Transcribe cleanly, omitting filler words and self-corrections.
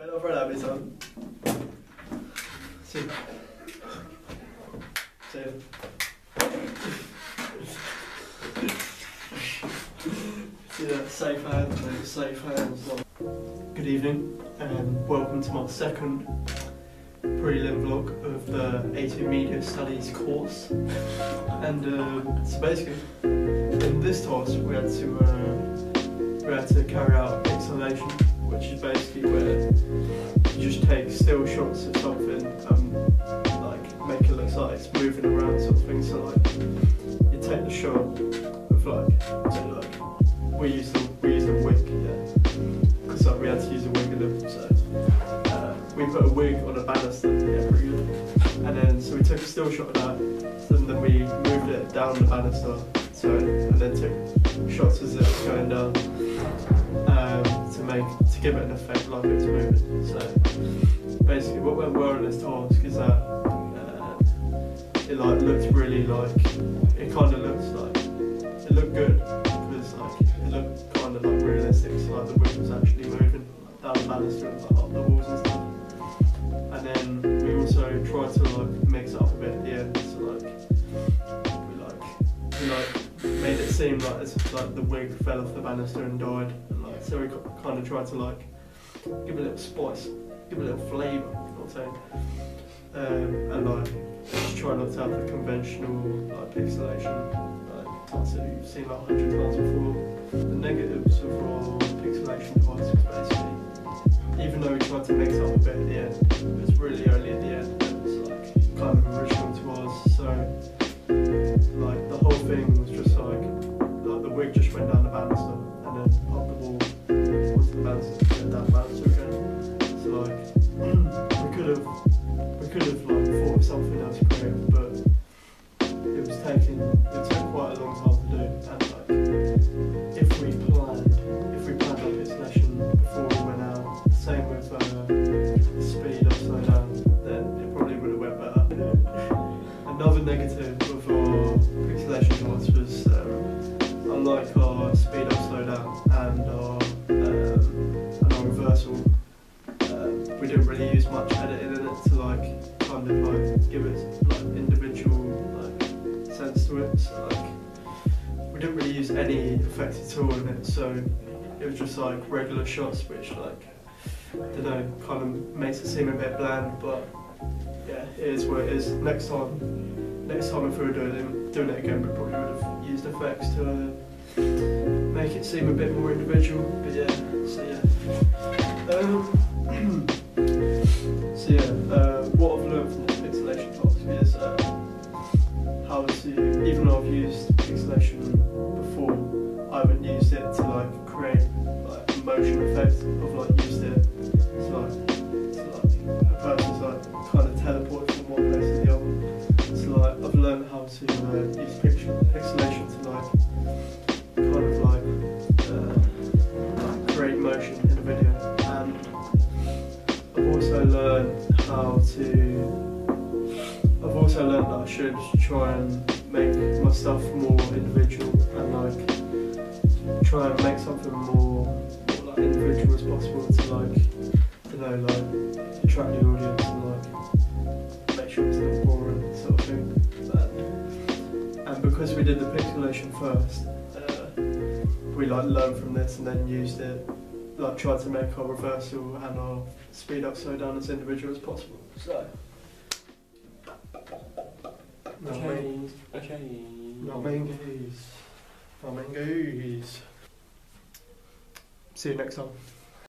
Right over at Abby's son. See you. See you. See that safe hands, mate, safe hands. Good evening and welcome to my second prelim vlog of the A2 Media Studies course. And so basically, in this task we had to carry out pixelation, which is basically where you just take still shots of something and like make it look like it's moving around sort of thing. So like you take the shot of like we used a wig, yeah, because like, we had to use a wig in them. So we put a wig on a banister, yeah, pretty good. And then so we took a still shot of that, and then we moved it down the banister. So and then took shots as it was going down to give it an effect like it was moving. So basically, what went well in this task is that it like looked really like it kind of looks like it looked good because like it looked kind of like realistic. So like the wig was actually moving like, down the banister and like, up the walls and stuff. And then we also tried to like mix it up a bit at the end. So we made it seem like as if like the wig fell off the banister and died. And like so we kind of tried to like give it a little spice, give it a little flavour. You know what I'm saying? And like just try not to have the conventional like pixelation like parts that you've seen like 100 times before. The negatives of our pixelation parts was basically, even though we tried to mix up a bit at the end, it was really only at the end that was like kind of original to us. So like the whole thing was just like the wig just went down the banister and then up the wall onto the banister and down the banister again. So like we could have like thought of something else creative, but it took quite a long time to do. And like if we planned our pixelation before we went out, same with speed up, slow down, then it probably would have went better. Another negative of our pixelation parts was unlike our speed up, slow down and our reversal, we didn't really use much editing in it to like kind of like give it like individual like sense to it. So like we didn't really use any effects at all in it, so it was just like regular shots, which like I don't know, kind of makes it seem a bit bland, but yeah, it is what it is. Next time if we were doing it again, we probably would have used effects to make it seem a bit more individual. But yeah, so what I've learned from this pixelation task is how to, even though I've used pixelation before, I haven't used it to like create like a motion effect. I've like used it to like a person's like kind of teleported from one place to the other. So like I've learned how to use pixelation to like kind of like create motion in a video, and I've also learned that I should try and make my stuff more individual and like try and make something more like individual as possible to like attract the audience and like make sure it's not boring sort of thing. And because we did the pixelation first, we like learned from this and then used it, like tried to make our reversal and our speed up, slow down as individual as possible. So no mangoes. See you next time.